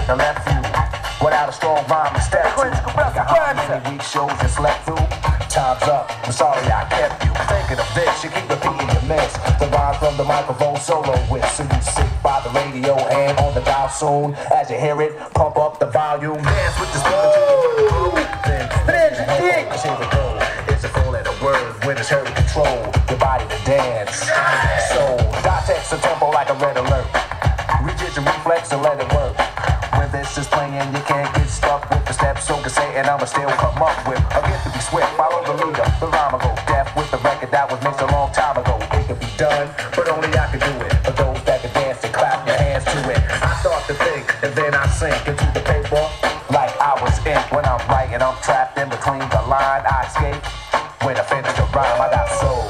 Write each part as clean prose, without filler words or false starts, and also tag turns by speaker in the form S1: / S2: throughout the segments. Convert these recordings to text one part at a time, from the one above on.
S1: the left view. Without a strong rhyme to step to. How many weak shows you slept through? Time's up, I'm sorry I kept you. Thinking of this, you keep repeating your miss. The rhyme from the microphone solo with. So you sit by the radio and on the dial soon. As you hear it, pump up the volume. Dance with the speaker to the groove. Then, here we go. It's a full letter word when it's heard to control your body to dance. So, dot text a tempo like a red alert. Reach your reflex and let it work. When this is playing, you can't get stuck with the steps. So can say, and I'ma still come up with a gift to be swift. Follow the leader, the rhyme will go deaf with the record that was mixed a long time ago. It could be done, but only I can do it. For those that can dance and clap your hands to it. I start to think, and then I sink into the paper like I was ink. When I'm writing, I'm trapped in between the line. I escape when I finish the rhyme. I got soul.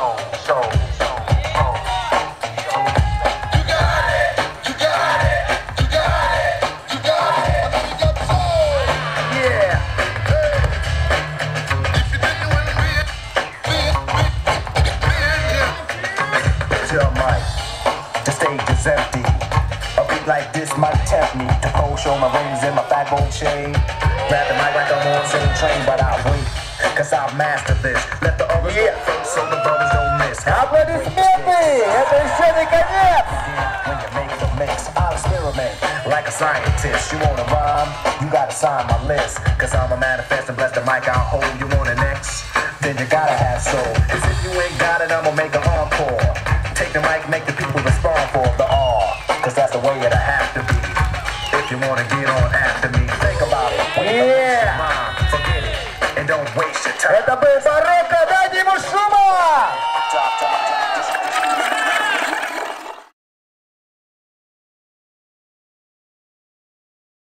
S1: The stage is empty. A beat like this might tempt me to cold show my rings and my fat gold chain. Grab the mic like I'm on same train, but I'll wait, cause I'll master this. Let the others go first so the brothers don't miss.
S2: Аплодисменты! Это еще не конец!
S1: When you make the mix, I'll experiment like a scientist. You wanna rhyme? You gotta sign my list. Cause I'm a manifest and bless the mic, I'll hold you on the next. Then you gotta have soul. Cause if you ain't got it, I'ma make an encore. Take the mic, make the people respond for the awe. Cause that's the way it'll have to be. If you wanna get on after me, think about it. Forget it, and don't waste your time.
S2: Это был Барокко!